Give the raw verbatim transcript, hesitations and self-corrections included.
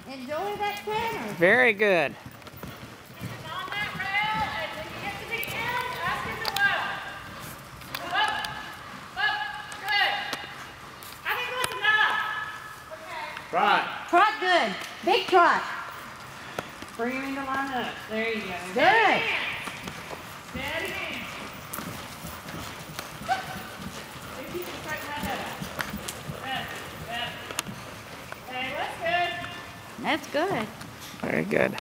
Enjoy that canter. Very good. On that rail, and when you get to the end, ask him to look. Look. Look. Good. I think that's enough. Okay. Trot. Trot good. Big trot. Bring him into line up. There you go. Good. Steady hands. If you can straighten that head out. That's it. That's it. Okay, that's good. That's good. Very good.